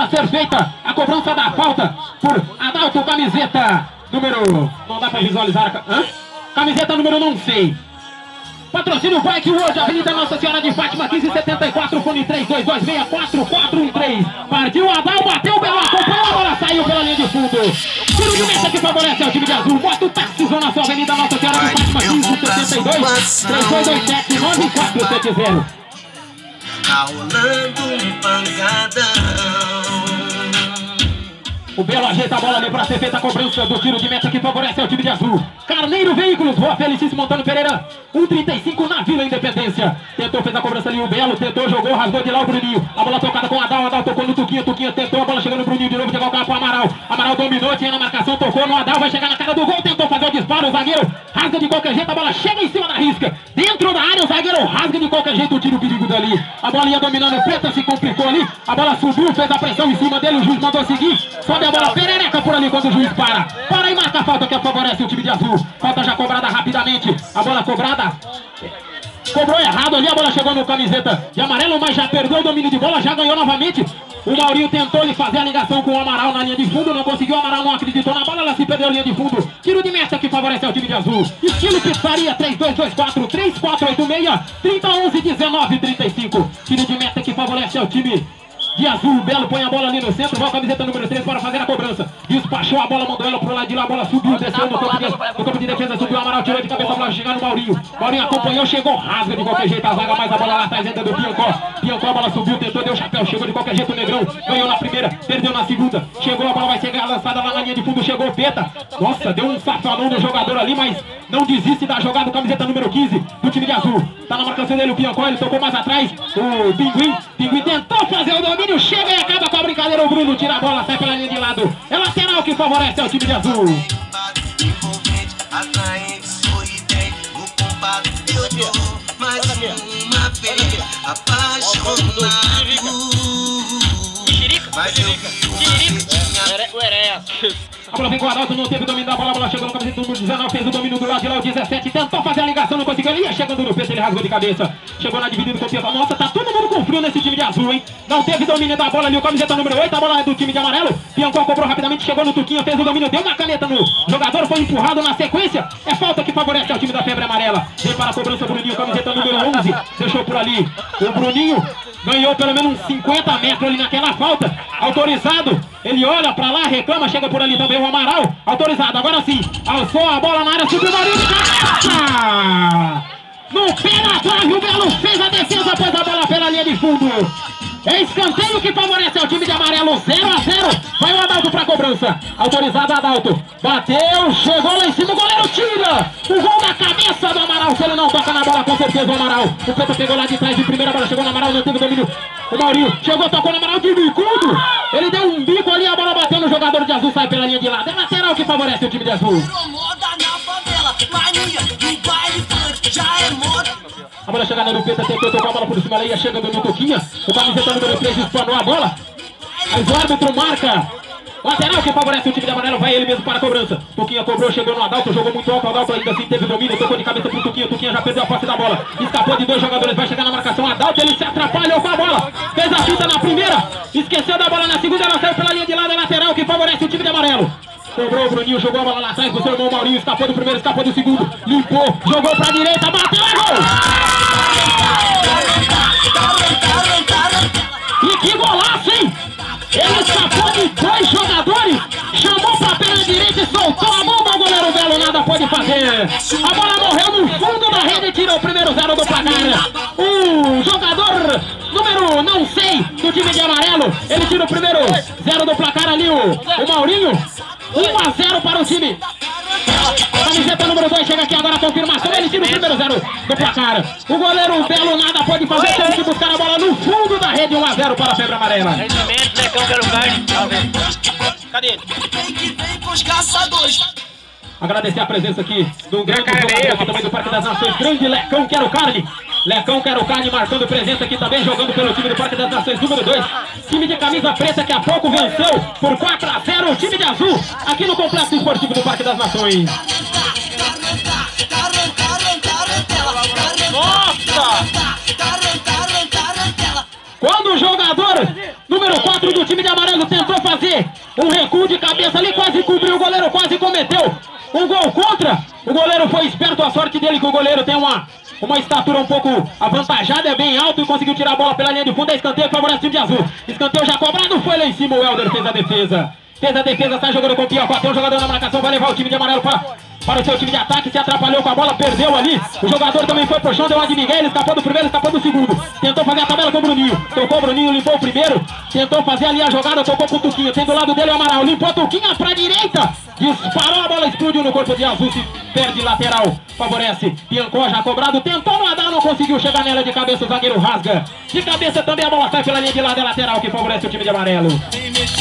ser feita a cobrança da falta por Adalto, camiseta número... Não dá pra visualizar a... Camiseta número não sei. Patrocínio Bike World, Avenida Nossa Senhora de Fátima, 1574, fone 32264413. Partiu Adal, bateu o Belo, acompanhou a bola, saiu pela linha de fundo. Tiro de meta que favorece ao time de azul. Bota o táxi, zona sul, Avenida Nossa Senhora de Fátima, 1572 3227 9470. Tá rolando um pancadão. O Belo ajeita a bola ali para ser feita a cobrança do tiro de meta que favorece ao time de azul. Carneiro Veículos, Rua Felicíssimo Antônio Pereira, 135 na Vila Independência. Tentou, fez a cobrança ali o Belo, tentou, jogou, rasgou de lá o Bruninho. A bola tocada com o Adal, Adal tocou no Tuquinha, Tuquinha tentou, a bola chegando no Bruninho de novo, chegou o carro para Amaral. Amaral dominou, tinha na marcação, tocou no Adal, vai chegar na cara do gol, tentou fazer o disparo, o zagueiro rasga de qualquer jeito, a bola chega em cima da risca. Dentro da área, o zagueiro rasga de qualquer jeito, tira o perigo dali. A bola ia dominando, o Preta se complicou ali, a bola subiu, fez a pressão em cima dele, o juiz mandou seguir, sobe a bola, perereca por ali quando o juiz para e marca a falta que favorece o time de azul. Falta já cobrada rapidamente, a bola cobrada, cobrou errado ali, a bola chegou no camiseta de amarelo, mas já perdeu o domínio de bola, já ganhou novamente. O Maurinho tentou lhe fazer a ligação com o Amaral na linha de fundo, não conseguiu, o Amaral não acreditou na bola, ela se perdeu a linha de fundo. Tiro de meta que favorece ao time de azul. Estilo Pizzaria 3224-3486 3011-1935. Tiro de meta que favorece ao time de azul. O Belo põe a bola ali no centro, vai a camiseta número 3 para fazer a cobrança. Despachou a bola, mandou ela pro lado de lá, a bola subiu, desceu no campo de defesa, subiu o Amaral, tirou de cabeça, a bola chegar no Maurinho. Maurinho acompanhou, chegou, rasga de qualquer jeito a zaga, mas a bola lá atrás ainda do Piancó. Piancó, a bola subiu, tentou, deu chapéu, chegou de qualquer jeito o Negrão, ganhou na primeira, perdeu na segunda, chegou, a bola vai chegar lançada lá na linha de fundo, chegou o Peta. Nossa, deu um safanão no jogador ali, mas não desiste da jogada, camiseta número 15 do time de azul. Tá na marcação dele o Piancó, ele tocou mais atrás, o Pinguim tentou fazer o domínio, chega e acaba com a brincadeira, o Bruno tira a bola, sai pela linha de lado. É lateral que favorece ao time de azul. A bola vem com o Adalto, não teve domínio da bola, a bola chegou no camiseta número 19, fez o domínio do lado de lá, o 17, tentou fazer a ligação, não conseguiu, ele ia chegando no peito, ele rasgou de cabeça, chegou na dividida com o Piancó. Nossa, tá todo mundo com frio nesse time de azul, hein? Não teve domínio da bola ali, o camiseta número 8, a bola é do time de amarelo, Piancó cobrou rapidamente, chegou no Tuquinha, fez o domínio, deu uma caneta no jogador, foi empurrado na sequência, é falta que favorece ao time da febre amarela. Vem para a cobrança o Bruninho, camiseta número 11, deixou por ali, o Bruninho ganhou pelo menos uns 50 metros ali naquela falta, autorizado, ele olha pra lá, reclama, chega por ali também o Amaral, autorizado, agora sim, alçou a bola na área, subiu o Maurinho de cabeça! No pé na trave, o Belo fez a defesa, pôs a bola pela linha de fundo. É escanteio que favorece ao time de amarelo, 0-0, vai o Adalto pra cobrança, autorizado Adalto, bateu, chegou lá em cima, o goleiro tira, o gol na cabeça do Amaral, se ele não toca na bola, com certeza o Amaral, o Peta pegou lá de trás de primeira, bola chegou no Amaral, não teve domínio, o Maurinho chegou, tocou no Amaral de bicudo, ele deu um bico ali, a bola bateu no jogador de azul, sai pela linha de lado, é lateral que favorece o time de azul. A bola chegada no Peta, tentou tocar a bola por cima, ela ia chegando no Toquinha, o camiseta número 3 espanou a bola, mas o árbitro marca, lateral que favorece o time de amarelo, vai ele mesmo para a cobrança. Toquinha cobrou, chegou no Adalto, jogou muito alto, o Adalto ainda assim teve domínio, tocou de cabeça pro Toquinha, Toquinha já perdeu a posse da bola, escapou de dois jogadores, vai chegar na marcação, Adalto, ele se atrapalhou com a bola, fez a fita na primeira, esqueceu da bola na segunda, ela saiu pela linha de lado, é lateral que favorece o time de amarelo. Cobrou o Bruninho, jogou a bola lá atrás pro seu irmão Maurinho, escapou do primeiro, escapou do segundo, limpou, jogou pra direita, bateu, é gol! E que golaço, hein? Ele escapou de dois jogadores, chamou pra perna direita e soltou a mão do goleiro Belo, nada pode fazer. A bola morreu no fundo da rede e tirou o primeiro 0 do placar. O jogador número, não sei, do time de amarelo, ele tira o primeiro 0 do placar ali, o Maurinho. 1-0 para o time. Camiseta número 2 chega aqui agora a confirmação. Ele tira o primeiro 0 do placar. O goleiro Belo nada pode fazer. Teve que buscar a bola no fundo da rede. 1-0 para a febre amarela. Rendimento, Lecão, quero carne. Cadê ele? Agradecer a presença aqui do grande jogador também do Parque das Nações. Grande Lecão, quero carne. Lecão, quero carne, marcando presença aqui também, jogando pelo time do Parque das Nações, número 2. Time de camisa preta que há pouco venceu por 4-0 o time de azul, aqui no Complexo Esportivo do Parque das Nações. Nossa! Quando o jogador número 4 dentro do time de amarelo, tentou fazer um recuo de cabeça ali, quase cobriu, o goleiro quase cometeu um gol contra. O goleiro foi esperto, a sorte dele que o goleiro tem uma estatura um pouco avantajada, é bem alto e conseguiu tirar a bola pela linha de fundo. É escanteio, favorece o time de azul. Escanteio já cobrado, foi lá em cima, o Helder fez a defesa. Fez a defesa, sai jogando com o Piocó, tem um jogador na marcação, vai levar o time de amarelo para o seu time de ataque, se atrapalhou com a bola, perdeu ali. O jogador também foi pro chão, deu uma de Miguel, escapou do primeiro, escapou do segundo. Tentou fazer a tabela com o Bruninho, tocou o Bruninho, limpou o primeiro. Tentou fazer ali a jogada, tocou pro Tuquinho, tem do lado dele o Amaral, limpou a Tuquinha pra direita. Disparou, a bola explodiu no corpo de azul, se perde lateral, favorece. Biancó já cobrado, tentou nadar, não conseguiu chegar nela de cabeça, o zagueiro rasga. De cabeça também a bola sai pela linha de lado, é lateral que favorece o time de amarelo.